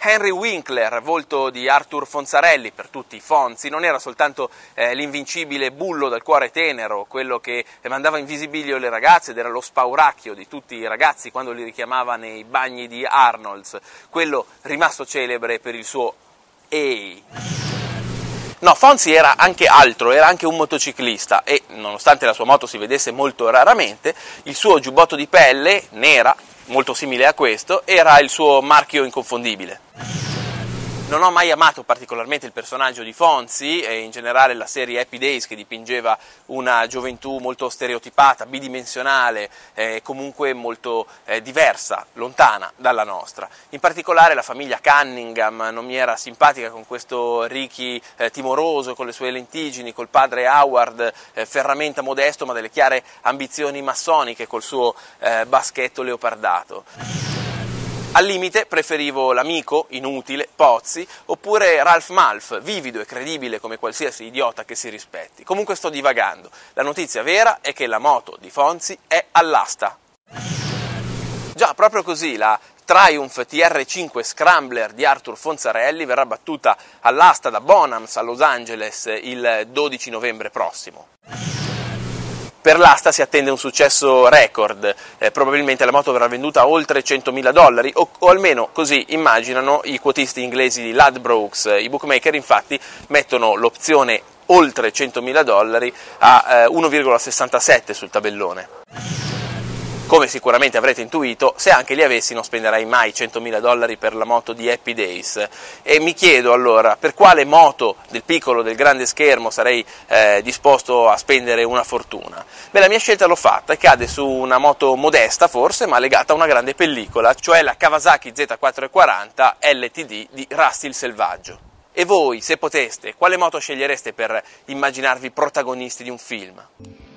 Henry Winkler, volto di Arthur Fonzarelli, per tutti i Fonzi, non era soltanto l'invincibile bullo dal cuore tenero, quello che mandava in visibilio le ragazze ed era lo spauracchio di tutti i ragazzi quando li richiamava nei bagni di Arnold's, quello rimasto celebre per il suo "Ehi". No, Fonzi era anche altro, era anche un motociclista e, nonostante la sua moto si vedesse molto raramente, il suo giubbotto di pelle, nera, molto simile a questo, era il suo marchio inconfondibile. Non ho mai amato particolarmente il personaggio di Fonzi e in generale la serie Happy Days, che dipingeva una gioventù molto stereotipata, bidimensionale, comunque molto diversa, lontana dalla nostra. In particolare la famiglia Cunningham non mi era simpatica, con questo Ricky timoroso, con le sue lentiggini, col padre Howard ferramenta modesto ma delle chiare ambizioni massoniche, col suo baschetto leopardato. Al limite preferivo l'amico, inutile, Pozzi, oppure Ralph Malph, vivido e credibile come qualsiasi idiota che si rispetti. Comunque sto divagando. La notizia vera è che la moto di Fonzi è all'asta. Già, proprio così, la Triumph TR5 Scrambler di Arthur Fonzarelli verrà battuta all'asta da Bonhams a Los Angeles il 12 novembre prossimo. Per l'asta si attende un successo record, probabilmente la moto verrà venduta a oltre $100.000 o almeno così immaginano i quotisti inglesi di Ladbrokes. I bookmaker infatti mettono l'opzione oltre $100.000 a 1,67 sul tabellone. Come sicuramente avrete intuito, se anche li avessi non spenderei mai $100.000 per la moto di Happy Days. E mi chiedo allora, per quale moto del piccolo, del grande schermo sarei disposto a spendere una fortuna? Beh, la mia scelta l'ho fatta e cade su una moto modesta forse, ma legata a una grande pellicola, cioè la Kawasaki Z440 LTD di Rusty il Selvaggio. E voi, se poteste, quale moto scegliereste per immaginarvi protagonisti di un film?